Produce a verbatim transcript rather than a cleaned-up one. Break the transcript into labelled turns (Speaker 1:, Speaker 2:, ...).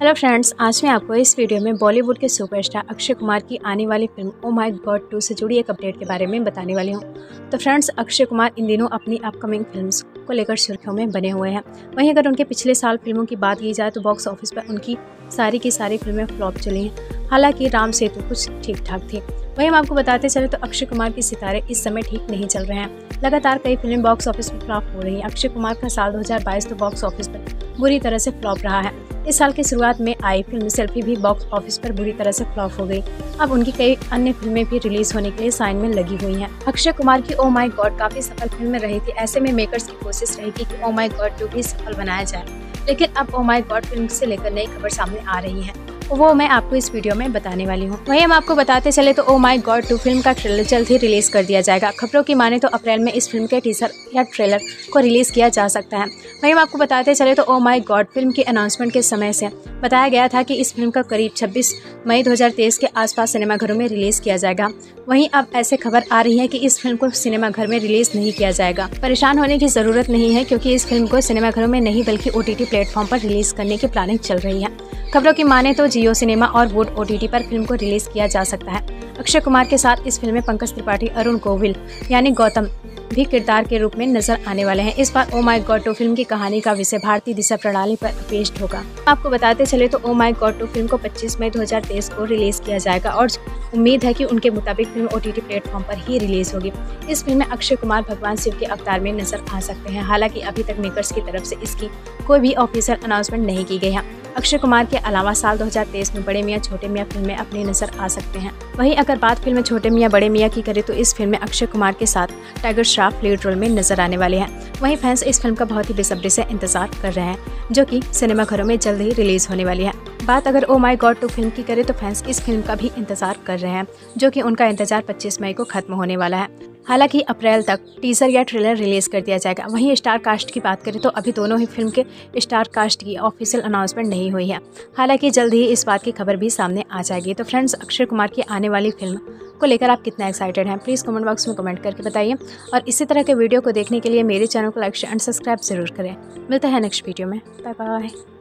Speaker 1: Hello friends, आज मैं आपको इस वीडियो में बॉलीवुड के सुपरस्टार अक्षय कुमार की आने वाली film oh my God two से जुड़ी एक अपडेट के बारे में बताने वाली हूँ। तो फ्रेंड्स, अक्षय कुमार इन दिनों अपनी अपकमिंग फिल्म्स को लेकर सुर्खियों में बने हुए हैं। वहीं अगर उनके पिछले साल फिल्मों की बात की जाए तो बॉक्स ऑफिस पर उनकी सारी की सारी फिल्में फ्लॉप चली हैं। हालांकि राम सेतु कुछ ठीक ठाक थी। वहीं हम आपको बताते चले तो अक्षय कुमार के सितारे इस समय ठीक नहीं चल रहे हैं। लगातार कई फिल्में बॉक्स ऑफिस पर फ्लॉप हो रही हैं। अक्षय कुमार का साल दो हज़ार बाईस तो बॉक्स ऑफिस पर बुरी तरह से फ्लॉप रहा है। इस साल की शुरुआत में आई फिल्म सेल्फी भी बॉक्स ऑफिस पर बुरी तरह से फ्लॉप हो गई। अब उनकी कई अन्य फिल्में भी रिलीज होने के लिए साइन में लगी हुई हैं। अक्षय कुमार की ओ माय गॉड काफी सफल फिल्म रही थी। ऐसे में मेकर्स की कोशिश रहेगी कि ओ माय गॉड टू भी सफल बनाया जाए, लेकिन अब ओ माय गॉड फिल्म से लेकर नई खबर सामने आ रही है, वो मैं आपको इस वीडियो में बताने वाली हूँ। वहीं हम आपको बताते चले तो oh my God two film का ट्रेलर जल्द ही रिलीज कर दिया जाएगा। खबरों की माने तो अप्रैल में इस फिल्म के टीजर या ट्रेलर को रिलीज किया जा सकता है। वहीं हम आपको बताते चले तो ओ माय गॉड फिल्म की अनाउंसमेंट के समय से बताया गया था कि इस फिल्म का करीब छब्बीस मई दो हज़ार तेईस के आसपास सिनेमाघरों में रिलीज किया जाएगा। वहीं अब ऐसे खबर आ रही है कि इस फिल्म को सिनेमाघर में रिलीज नहीं किया जाएगा। परेशान होने की जरूरत नहीं है, क्योंकि इस फिल्म को सिनेमाघरों में नहीं बल्कि ओटीटी प्लेटफॉर्म पर रिलीज करने की प्लानिंग चल रही है। खबरों की माने तो जियो सिनेमा और वुड ओटीटी पर फिल्म को रिलीज किया जा सकता है। अक्षय कुमार के साथ इस फिल्म में पंकज त्रिपाठी, अरुण गोविल यानी गौतम भी किरदार के रूप में नजर आने वाले हैं। इस बार oh my God two film की कहानी का विषय भारतीय दिशा प्रणाली पर पेश होगा। आपको बताते चले तो oh my God two film को पच्चीस मई दो हज़ार तेईस को रिलीज किया जाएगा और उम्मीद है कि उनके मुताबिक फिल्म ओटीटी प्लेटफॉर्म पर ही रिलीज होगी। इस फिल्म में अक्षय कुमार भगवान शिव के अवतार में नजर आ सकते हैं। हालांकि अभी तक मेकर्स की तरफ से इसकी कोई भी ऑफिशियल अनाउंसमेंट नहीं की गई है। अक्षय कुमार के अलावा साल दो हज़ार तेईस में बड़े मियां छोटे मियां फिल्में अपनी नजर आ सकते हैं। वहीं अगर बात फिल्म छोटे मियां बड़े मियां की करें तो इस फिल्म में अक्षय कुमार के साथ टाइगर श्रॉफ लीड रोल में नजर आने वाले हैं। वहीं फैंस इस फिल्म का बहुत ही बेसब्री से इंतजार कर रहे हैं, जो कि सिनेमाघरों में जल्द ही रिलीज होने वाली है। बात अगर oh my God two film की करें तो फैंस इस फिल्म का भी इंतजार कर रहे हैं, जो कि उनका इंतजार पच्चीस मई को खत्म होने वाला है। हालांकि अप्रैल तक टीजर या ट्रेलर रिलीज कर दिया जाएगा। वहीं स्टार कास्ट की बात करें तो अभी दोनों ही फिल्म के स्टार कास्ट की ऑफिशियल अनाउंसमेंट नहीं हुई है। हालांकि जल्द ही इस बात की खबर भी सामने आ जाएगी। तो फ्रेंड्स, अक्षय कुमार की आने वाली फिल्म को लेकर आप कितना एक्साइटेड हैं, प्लीज़ कमेंट बॉक्स में कमेंट करके बताइए। और इसी तरह के वीडियो को देखने के लिए मेरे चैनल को लाइक शेयर एंड सब्सक्राइब जरूर करें। मिलता है नेक्स्ट वीडियो में। Bye bye.